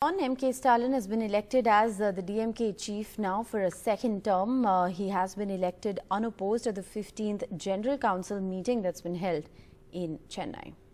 MK Stalin has been elected as the DMK chief now for a second term. He has been elected unopposed at the 15th General Council meeting that's been held in Chennai.